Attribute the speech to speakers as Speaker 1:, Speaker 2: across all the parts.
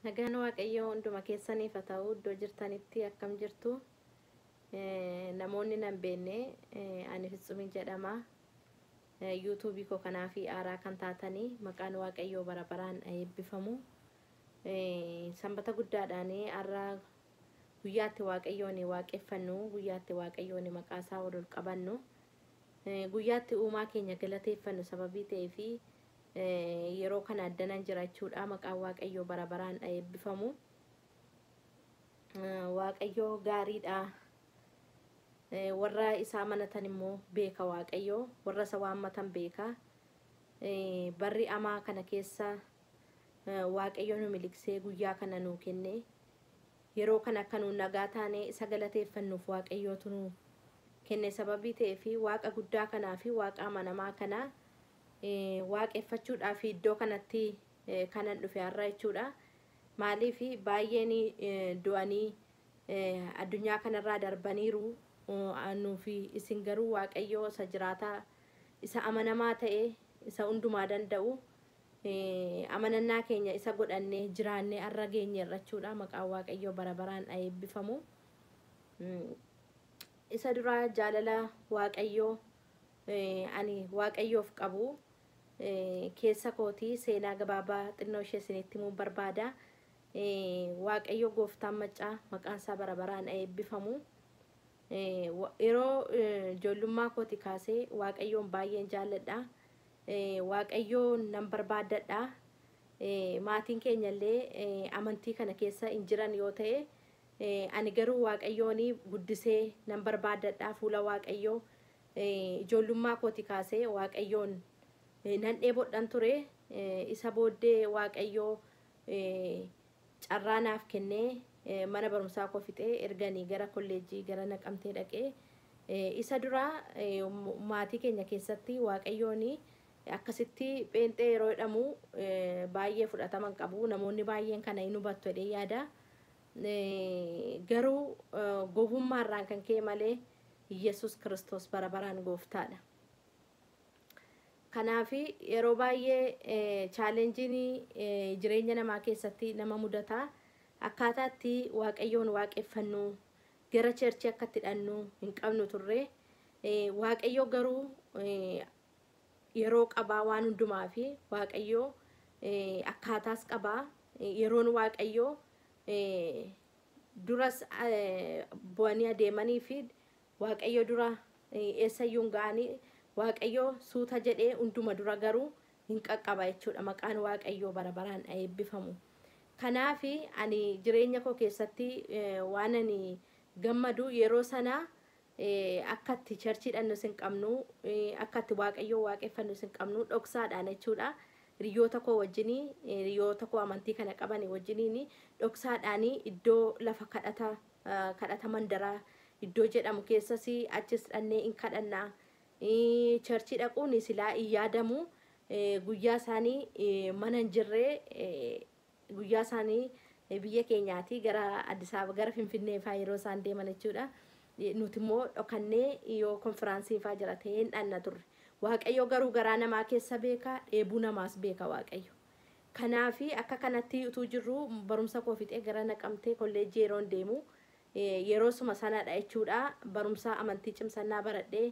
Speaker 1: Nagaan Waaqayyoo hunduma keessaniif haa ta'u iddoo jirtanitti akkam jirtu namoonni nan beenne ani Fitsumin jedhama YouTube koo kanaa fi aaraa kan taatanii maqaan Waaqayyoo bara baraan eebbifamu sanbata guddaadhaan har'a guyyaatti Waaqayyoon waaqeffannu guyyaatti Waaqayyoon maqaa isaa ol qabannu guyyaatti uumaa keenya galateeffannu sababii ta'ee fi yeroo kana addanan jiraachuudha maqaan Waaqayyoo bara baraan eebbifamu Waaqayyoo gaariidha warra isaa amanatan immoo beeka Waaqayyoo warra isa waammatan beeka barri amaa kana keessa Waaqayyoo nu miliksee guyyaa kana nuu kenne yeroo kana akka nu nagaa taane isa galateeffannuuf Waaqayyootu nu kenne sababii ta'ee fi Waaqa guddaa kanaa fi Waaqa amanamaa kana waaqeffachuudhaaf iddoo kanatti kanan dhufe har'a jechuudha maaliif baay'een du'anii addunyaa kanarraa darbaniiru nuufi isin garuu Waaqayyoo isa jiraataa isa amanamaa ta'e isa hundumaa danda'u amanannaa keenya isa godhannee jiraannee har'a geenye irrachuudha maqaan Waaqayyoo bara baraan eebbifamu isa dura jaalala Waaqayyoo ani Waaqayyoof qabu keessa kootii seenaa gabaabaa xinnoo ishee isinitti himuu barbaada Waaqayyo gooftaan maccaa maqaan isaa bara baraan eebbifamu yeroo ijoollummaa kooti kaasee Waaqayyoon baay'een jaalladha Waaqayyoon nan barbaadadha maatiin keenya illee amantii kana keessa hin jiran yoo ta'e ani garuu Waaqayyoon guddisee nan barbaadadha fuula Waaqayyoo ijoollummaa kooti kaasee Waaqayyoon nan dheebodhan ture isa booddee Waaqayyoo carraa naaf kennee mana barumsaa koo fixee erganii gara kolleejjii gara Naqamtee dhaqee isa dura maatii keenya keessatti Waaqayyoon akkasitti pheenxee yeroo jedhamu baay'ee fudhataman qabu namoonni baay'een kana hin hubattu jedhee yaada garuu gowwummaarraan kan ka'e malee Yesus Kiristoos bara baraan gooftaadha. Kanaafi yeroo baay'ee chaalenjiin jireenya namaa keessatti nama mudata akkaataatti Waaqayyoon waaqeffannu gara cherchii akka itti hidhannu hin qabnu turre Waaqayyoo garuu yeroo qabaa waan hundumaa fi Waaqayyoo akkaataas qabaa yeroon Waaqayyoo duras bu'anii adeemanii fi Waaqayyo dura eessayyuu ga'anii Waaqayyoo suuta jedhee hunduma dura garuu hin qaqqaba jechuudha maqaan Waaqayyoo bara baraan eebbifamu kanaafi ani jireenya koo keessatti waan ani gammadu yeroo sana akkatti cherchiidhaan nus hin qabnu akkatti Waaqayyoo waaqeffannu hin qabnu dhoksaadhaan jechuudha hiriyoota koo wajjinii hiriyoota koo amantii kana qaban wajjiniin dhoksaadhaan iddoo lafa kadhata mandaraa iddoo jedhamu keessas achis dhannee hin kadhannaa cherchii dhaquun silaa hin yaadamu guyyaa isaanii mana hin jirree guyyaa isaanii biyya keenyaati gara Addis Ababa gara Finfinnee fa'aa yeroo isaan deeman jechuudha nuti immoo dhokannee yoo konfiraansii fa'aa jira ta'ee hin dhanna turre Waaqayyo garuu garaa namaa keessa beeka dheebuu namaas beeka Waaqayyo kanaafi akka kanatti utuu jirru barumsa koo fixee gara Naqamtee kolleejjii yeroo deemu yeroo suma sanadha jechuudha barumsa amantii cimsannaa baradhee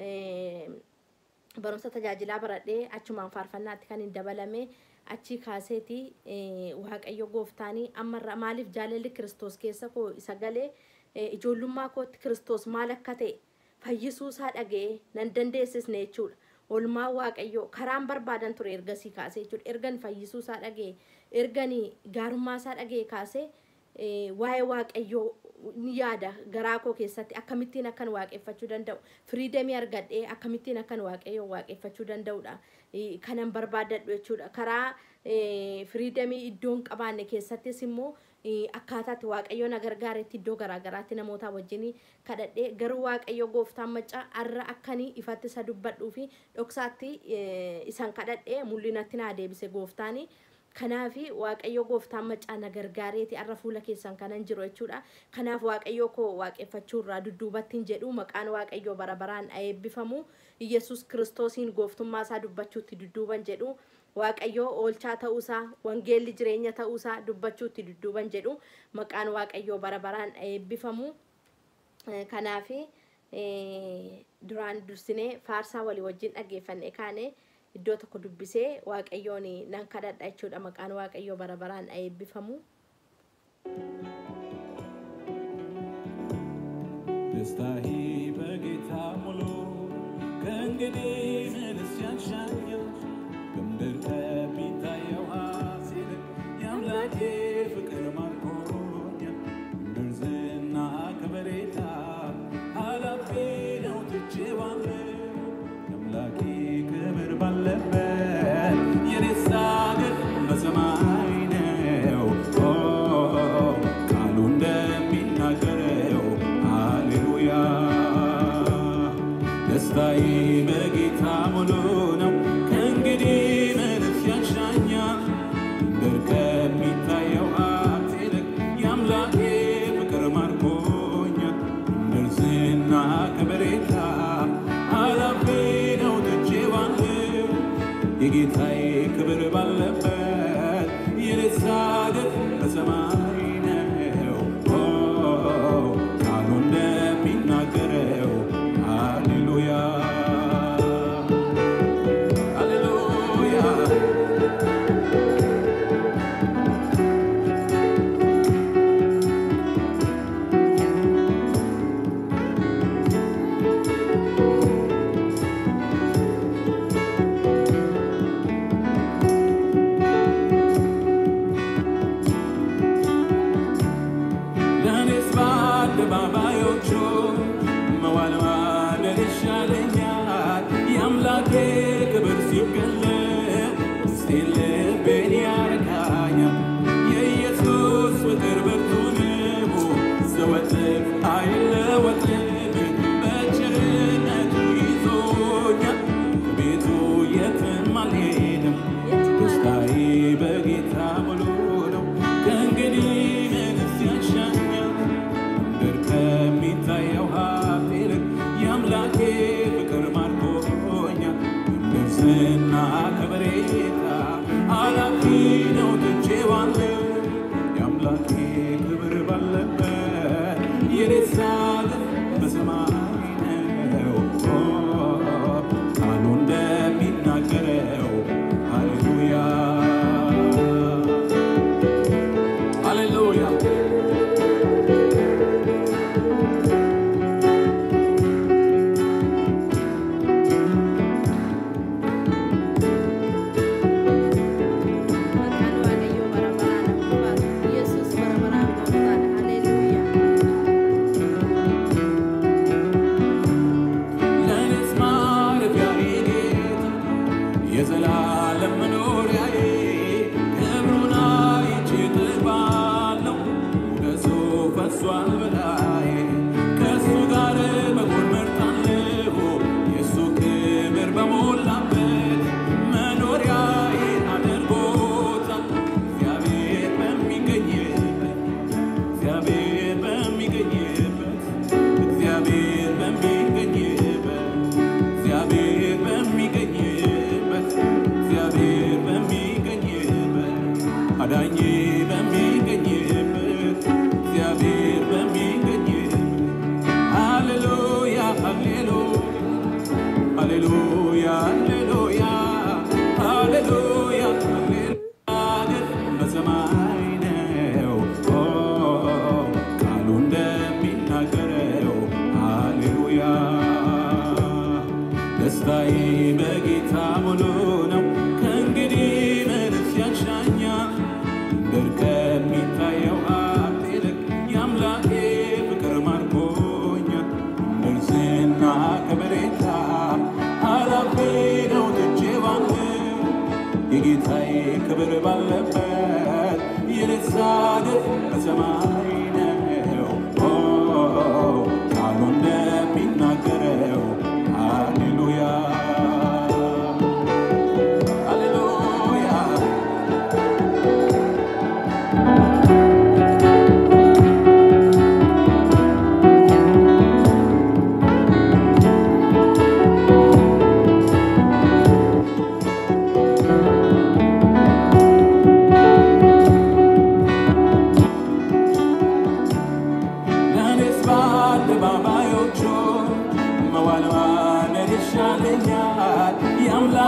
Speaker 1: barumsa tajaajilaa baradhee achumaan faarfannaatti kan hin dabalame achi kaaseeti Waaqayyo gooftaanii ammarra maaliif jaalalli Kiristoos keessa koo isa galee ijoollummaa kootti Kiristoos maal akka ta'e fayyisuu isaa dhaga'ee nan dandeessisne jechuudha olmaa Waaqayyoo karaan barbaadan ture ergasii kaasee jechuudha ergan fayyisuu isaa dhaga'ee ergan gaarummaa isaa dhaga'ee kaasee waa'ee Waaqayyoo ni yaada garaa koo keessatti akkamittiin akkan waaqeffachuu danda'u firiidamii argadhee akkamittiin akkan Waaqayyoo waaqeffachuu danda'udha kanan barbaadadhu jechuudha karaa firiidamii iddoon qabaanne keessattis immoo akkaataatti Waaqayyoo na gargaaretti iddoo garaagaraatti namoota wajjin kadhadhee garuu Waaqayyoo gooftaan maccaa har'a akkanii ifatti isa dubbadhuu fi dhoksaatti isan kadhadhee mul'inatti naa deebise gooftaanii kanaafi waaqayyo gooftaan macaana gargaareeti arra fuula keessan kanan jiru jechuudha kanaaf waaqayyo koo waaqeffachuu irraa dudduubattiin jedhu maqaan waaqayyo barabaraan eebbifamu Yesus Kiristoosiin gooftummaa isaa dubbachuutti dudduuban jedhu waaqayyo oolchaa ta'uusaa wangeelli jireenya ta'uusaa dubbachuutti dudduuban jedhu maqaan waaqayyo barabaraan eebbifamu kanaafi duraan dursinee faarsaa walii wajjin dhaggeeffannee kaane iddoo tokko dubbisee waaqayyoon nan kadhadha jechuudha maqaan waaqayyo barabaraan eebbifamu
Speaker 2: ደስታዬ በጌታ ሙሉ ከእንግዲህ ምንስ ያንሻኛል በምድር ከሚታየው ሐሴት የአምላኬ ፍቅር ማርኮኛል ምድር ዝና ከበሬታ ኃላፊ ነው ትቼዋለሁ የአምላኬ ክብር ባለበት የኔስ አገር በሰማይ ነው ቃሉ እንደሚናገረው ሃሌሉያ ደስታዬ በጌታ ሙሉ ነው ከእንግዲህ ምንስ ያንሻኛል ምድር ከሚታየው ሀብት ይልቅ የአምላኬ ፍቅር ማርኮኛል ምድር ዝና ከበሬታ ኃላፊ ነው ትቼዋለሁ የጌታዬ ክብር ባለበት የኔስ አገር በሰማይ ነው ቃሉ እንደሚናገረው ሃሌሉያ ሃሌሉያ ለእኔስ በአደባባዮቹ መዋል ማደር ይሻለኛል የአምላኬ ክብር ሲገለጥ ውስጤን ልቤን ያረካኛል የኢየሱስ ፍቅር ብርቱ ነው ዘወትር አይለወጥም በቸርነቱ ይዞኛል ከቤቱ የትም አልሄድም ደስታዬ በጌታ ሙሉ ነው ከእንግዲህ ምንስ ያንሻኛል ምድር ከሚታየው ሀብት ይልቅ የአምላኬ ፍቅር ማርኮኛል ምድር ዝና ከበሬታ ኃላፊ ነው ትቼዋለሁ የአምላኬ ክብር ባለበት የኔስ አገር በሰማይ ነው ቃሉ እንደሚናገረው ሃሌሉያ ሃሌሉያ
Speaker 1: maqaan waaqayyo barabaraan eebbifamu Yesus barabaraan gooftaadha haleluuyaa
Speaker 2: ለእኔስ ማረፊያዬ ጌታ የዘላለም መኖሪያዬ ክብሩን አይቼ እጠግባለሁ ሞገሱ ፈሷል በላዬ ከእሱ ጋር መሆን መርጣለሁ የእሱ ክብር በሞላበት መኖሪያዬ አድርጎታል እግዚአብሔር በሚገኝበት እግዚአብሔር በሚገኝበት እግዚአብሔር በሚገኝበት እግዚአብሔር በሚገኝበት እግዚአብሔር በሚገኝበት አዳኜ በሚገኝበት እግዚአብሔር በሚገኝበት ሃሌሉያ ሃሌሉያ ሃሌሉያ ሃሌሉያ ሃሌሉያ ሃሌሉያ በሰማይ ነው ቃሉ እንደሚናገረው ሃሌሉያ ደስታዬ በጌታ ሙሉ ነው ከእንግዲህ ምንስ ያንሻኛል ምድር ከሚታየው ሀብት ይልቅ የአምላኬ ፍቅር ማርኮኛል ምድር ዝና ከበሬታ ኃላፊ ነው ትቼዋለሁ የጌታዬ ክብር ባለበት የኔስ አገር በሰማይ ነው ቃሉ እንደሚናገረው ሃሌሉያ ሃሌሉያ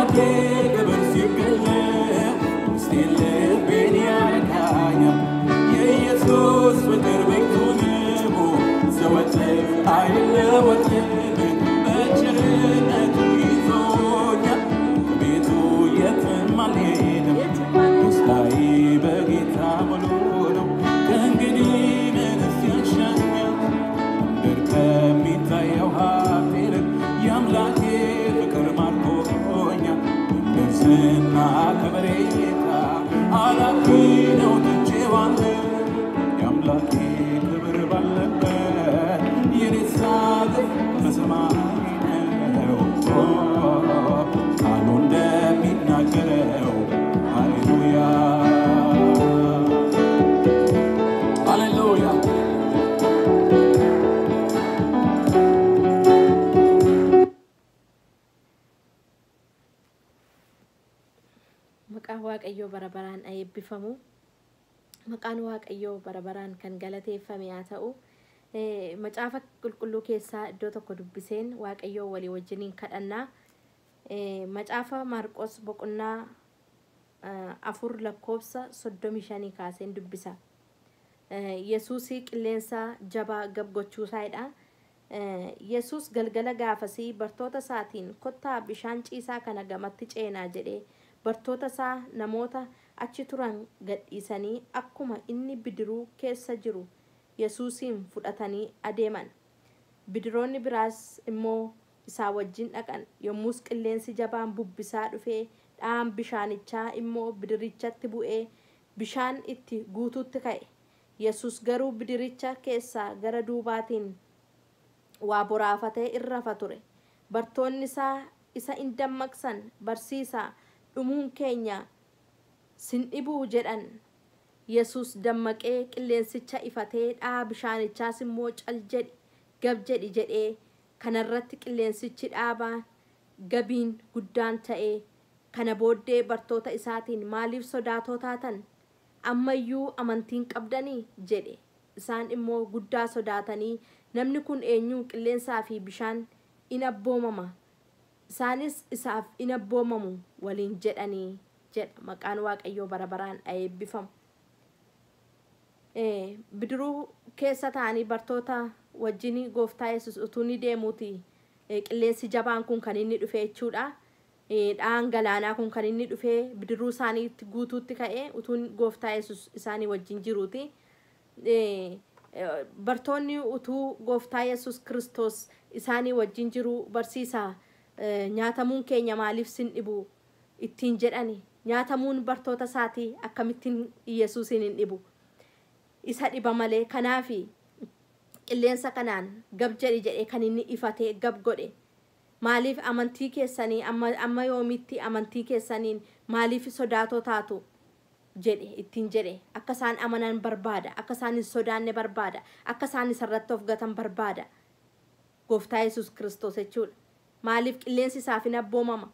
Speaker 2: የአምላኬ ክብር ሲገለጥ ውስጤን ልቤን ያረካኛል። የኢየሱስ ፍቅር ቤቱ ነው ዘወትር አይለወጥም። በቸርነቱ ይዞኛል ቤቱ የትም አልሄድም። ደስታዬ በጌታ ሙሉ ነው ከእንግዲህ ምንስ ያሻኛል? ምድር ከሚታየው ሀብት ይልቅ የአምላኬ ፍቅር ማርኮኛል። ዝና ከበሬታ አላፊ ነው ትቼዋለሁ። የአምላኬ ክብር ባለበት የኔስ አገር በሰማይ ነው። ቃሉ እንደሚናገረው ሃሌሉያ ሃሌሉያ።
Speaker 1: Maqaan Waaqayyoo bara baraan eebbifamu. Maqaan Waaqayyoo bara baraan kan galateeffame haa ta'u. Macaafa qulqulluu keessaa iddoo tokko dubbiseen Waaqayyoo walii wajjiniin kadhannaa. Macaafa Maarqos boqonnaa 4 lakkoofsa 35 kaaseen dubbisa. Yesuusii qilleensa jabaa gab gochuusaadha. Yesuus galgala gaafasii bartoota isaatiin kottaa bishaan ciisaa kana gamatti ceenaa jedhee bartoota isaa namoota achi turan gadhiisanii akkuma inni bidiruu keessa jiru Yesuusiin fudhatanii adeeman. Bidiroonni biraas immoo isaa wajjin dhaqan. Yommus qilleensi jabaan bubbisaa dhufee dhaan bishaanichaa immoo bidirichatti bu'ee bishaan itti guutuutti ka'e. Yesuus garuu bidiricha keessaa gara duubaatiin waa boraafatee irrafa ture. Bartoonni isaa isa hin dammaqsan. Barsiisaa, dhumuun keenya sin dhibuu jedhan. Yesuus dammaqee qilleensicha ifatee dhaa bishaanichaas immoo cal jedhi gab jedhi jedhee kanarratti qilleensichi dhaabaa gabiin guddaan ta'ee kana booddee bartoota isaatiin maaliif sodaatoo taatan? Ammayyuu amantiin qabdanii jedhe. Isaan immoo guddaa sodaatanii namni kun eenyu? Qilleensaa fi bishaan in abboomama. Isaanis isaaf in abboomamu waliin jedhanii jedha. Maqaan Waaqayyoo bara baraan eebbifamu. Bidiruu keessa ta'anii bartoota wajjin Gooftaa Yesuus utuu ni deemuuti. Qilleensi jabaan kun kan inni dhufe jechuudha. Dhaan galaanaa kun kan inni dhufe bidiruu isaaniitti guutuutti ka'ee utuu Gooftaa Yesuus isaanii wajjin jiruuti. Bartoonni utuu Gooftaa Yesuus Kiristoos isaanii wajjin jiru barsiisaa nyaatamuun keenya maaliif sin dhibu ittiin jedhani. Nyaatamuun bartoota isaatii akkamittiin Yesuusin hin dhibu? Isa dhiba malee. Kanaafi qilleensa kanaan gab jedhi jedhee kan inni ifatee gab godhe. Maaliif amantii keessanii amma yoomitti amantii keessaniin maaliif sodaatoo taatu jedhe ittiin jedhe. Akka isaan amanan barbaada. Akka isaan hin sodaanne barbaada. Akka isaan isarratti of gatan barbaada. Gooftaa Yesuus Kiristoos jechuudha. Maaliif qilleensi isaaf hin abboomama?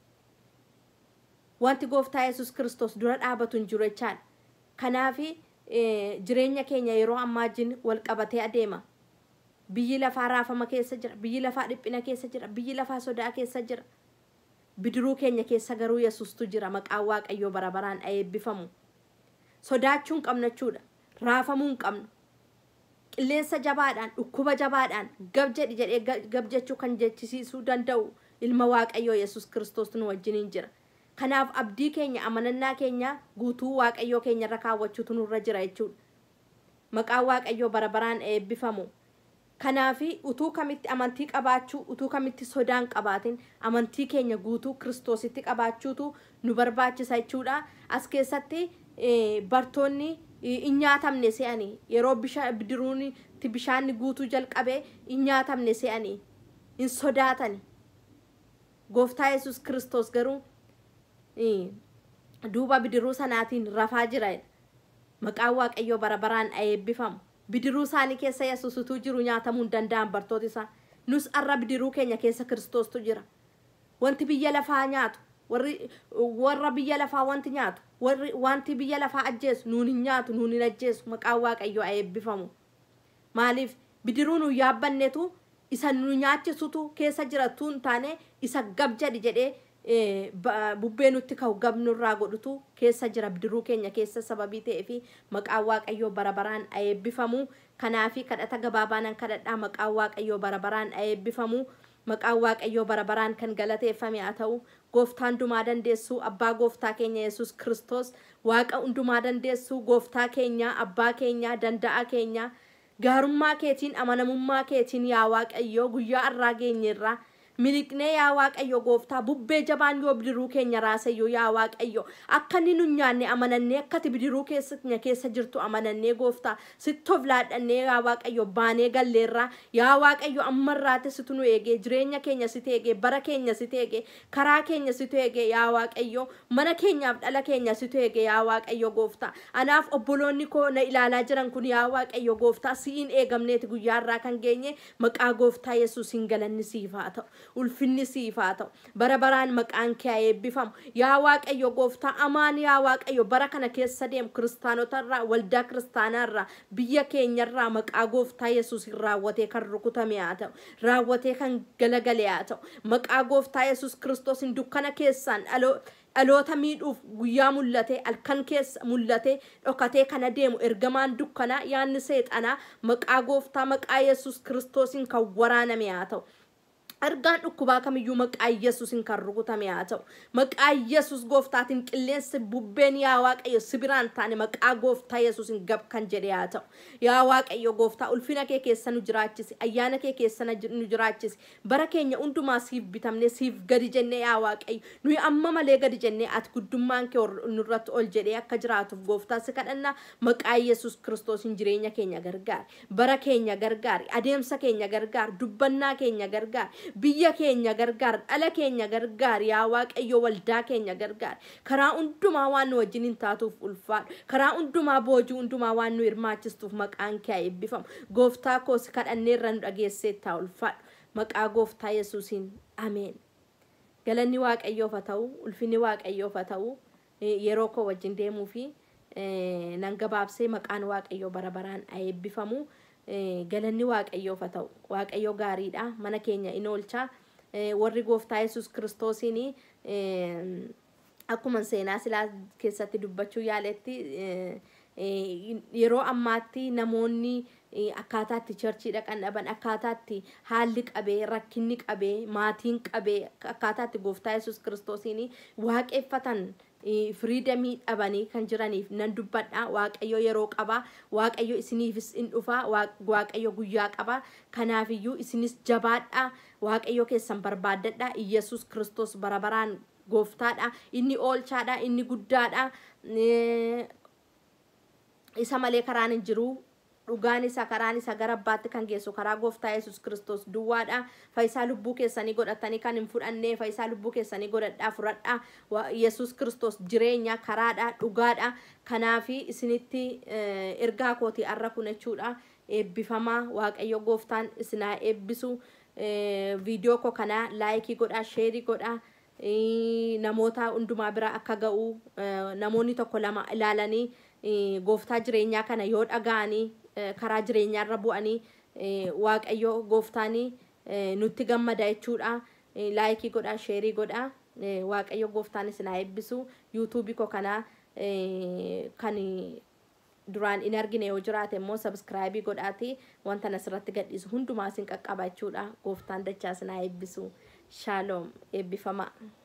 Speaker 1: Wanti Gooftaa Yesuus Kiristoos dura dhaabatu hin jiru jechaadha. Kanaafi jireenya keenya yeroo ammaa wajjin wal qabatee adeema. Biyyi lafaa raafama keessa jira. Biyyi lafaa dhiphina keessa jira. Biyyi lafaa sodaa keessa jira. Bidiruu keenya keessa garuu Yesuustu jira. Maqaan Waaqayyoo bara baraan eebbifamu. Sodaachuu hin qabnu jechuudha. Raafamuu hin qabnu. Qilleensa jabaadhaan, dhukkuba jabaadhaan gab jedhi jedhee gab jechuu kan jechisiisuu danda'u ilma Waaqayyoo Yesuus Kiristoos nu wajjiniin jira. Kanaaf abdii keenya amanannaa keenya guutuu Waaqayyoo keenya irra kaawwachuutu nurra jira jechuudha. Maqaan Waaqayyoo bara baraan eebbifamu. Kanaafi utuu kamitti amantii qabaachuu, utuu kamitti sodaan qabaatin amantii keenya guutuu Kiristoositti qabaachuutu nu barbaachisa jechuudha. As keessatti bartoonni hin nyaatamne se'anii yeroo bidiruunitti bishaan guutuu jalqabee hin nyaatamne se'anii hin sodaatani. Gooftaa Yesuus Kiristoos garuu duuba bidiruu sanaatiin rafaa jira. Maqaan Waaqayyoo bara baraan eebbifamu. Bidiruu isaanii keessa Yesuus utuu jiru nyaatamuu hin danda'an bartooti isaa. Nus arra bidiruu keenya keessa Kiristoostu jira. Wanti biyya lafaa nyaatu, warra biyya lafaa wanti nyaatu, wanti biyya lafaa ajjeesu nuun hin nyaatu, nuun hin ajjeesu. Maqaan Waaqayyoo eebbifamu. Maaliif bidiruu nu yaabbannetu isa nu nyaachisutu keessa jiratu hin taane isa gab jedhi jedhee bubbee nutti ka'u gabnurraa godhutu keessa jira bidiruu keenya keessa sababii ta'ee fi maqaan waaqayyoo bara baraan eebbifamu. Kanaafi kadhata gabaabaanan kadhadhaa maqaan waaqayyoo bara baraan eebbifamu. Maqaan waaqayyoo bara baraan kan galateeffame haa ta'u. Gooftaan hundumaa dandeessu abbaa gooftaa keenya Yesuus Kiristoos waaqa hundumaa dandeessu gooftaa keenya abbaa keenya danda'a keenya gaarummaa keetiin amanamummaa keetiin yaa waaqayyoo guyyaa irraa geenyerra miliqnee yaa waaqayyo gooftaa bubbee jabaan yoo bidiruu keenya raasayyoo yaa waaqayyo akka inni nu nyaanne amanannee akkati bidiruu keessa jirtu amanannee gooftaa sittoof laadhannee yaa waaqayyo baanee galleerraa yaa waaqayyo ammarraate situ nu eegee jireenya keenya sit eegee bara keenya sit eegee karaa keenya sit eegee yaa waaqayyo mana keenyaaf dhala keenya sit eegee yaa waaqayyo gooftaa anaaf obboloonni koo na ilaalaa jiran kun yaa waaqayyo gooftaa siin eegamneeti guyyaarraa kan geenye maqaa gooftaa Yesuusin galanni siif haa ta'u. Ulfinni siif haa ta'u bara baraan maqaan kee eebbifamu yaa waaqayyo gooftaa amaan yaa waaqayyo bara kana keessa deemu kiristaanotarraa waldaa kiristaanaarraa biyya keenyarraa maqaa gooftaa Yesuus raawwatee kan rukutame haa ta'u raawwatee kan galagalee haa ta'u maqaa gooftaa Yesuus Kiristoosin dukkana keessaan dhaloota miidhuuf guyyaa mul'ate halkan keessa mul'ate dhokatee kana deemu ergamaan dukkanaa yaanni seexanaa maqaa gooftaa maqaa Yesuus Kiristoosin kan waraaname haa ta'u. Argaan dhukkubaa kamiyyuu maqaa Yesuusin kan rukutame haa ta'u maqaa Yesuus gooftaatiin qilleensi bubbeen yaa waaqayyo sibiraan taane maqaa gooftaa Yesuusin gab kan jedhe haa ta'u yaa waaqayyo gooftaa ulfina kee keessa nu jiraachisi ayyaana kee keessa nu jiraachisi bara keenya hundumaa siif bitamne siif gadi jennee yaa waaqayyo nuyi amma malee gadi jennee ati guddummaan kee nurratti ol jedhee akka jiraatuuf gooftaa si kadhanna maqaa Yesuus Kiristoosin jireenya keenya gargaari bara keenya gargaari adeemsa keenya gargaari dubbannaa keenya gargaari biyya keenya gargaar dhala keenya gargaar yaa waaqayyo waldaa keenya gargaar karaa hundumaa waan nu wajjin hin taatuuf ulfaadhu karaa hundumaa boojuu hundumaa waan nu hirmaachistuuf maqaan kee eebbifamu gooftaa koo si kadhanneerra nu dhageessee taa ulfaadhu maqaa gooftaa Yesuusin ameen. Galanni waaqayyoof haa ta'u ulfinni waaqayyoof haa ta'u yeroo koo wajjin deemuu fi nan gabaabsee maqaan waaqayyoo bara baraan eebbifamu. Galanni waaqayyoof haa ta'u waaqayyo gaariidha mana keenya in oolcha warri gooftaa Yesuus Kiristoosiin akkuma seenaa silaa keessatti dubbachuu yaaletti yeroo ammaatti namoonni akkaataatti churchii dhaqan dhaban akkaataatti haalli qabee rakkinni qabee maatiin qabee akkaataatti gooftaa Yesuus Kiristoosiin waaqeffatan freedom dhabanii kan jiraniif nan dubbadha waaqayyo yeroo qaba waaqayyo isiniifis in dhufa waaqayyo guyyaa qaba kanaafiyyuu isinis jabaadha waaqayyo keessan barbaadadha Yesuus Kiristoos bara baraan gooftaadha inni oolchaadha inni guddaadha isa malee karaan hin jiru dhugaan isa karaan isa gara abbaatti kan geessu karaa gooftaa Yesuus Kiristoos duwwaadha fayyisaa lubbuu keessanii godhatanii kan hin fudhanne fayyisaa lubbuu keessanii godhadhaa fudhadhaa Yesuus Kiristoos jireenya karaadha dhugaadha kanaafi isinitti ergaa kootii arra kunachuudha eebbifamaa waaqayyo gooftaan isinaa eebbisu viidiyoo koo kana laayikii godhaa sheerii godhaa namoota hundumaa bira akka ga'u namoonni tokko lama ilaalanii gooftaa jireenyaa kana yoo dhaga'anii karaa jireenyaarra bu'anii waaqayyo gooftaanii nutti gammada jechuudha laayikii godhaa sheerii godhaa waaqayyo gooftaan isinaa eebbisu yuutuubii koo kana kan duraan in argine yoo jiraate immoo sabskraayibii godhaati wanta asirratti gadhiisu hundumaa isin qaqqaba jechuudha gooftaan dachaa isinaa eebbisu shaaloom eebbifamaa.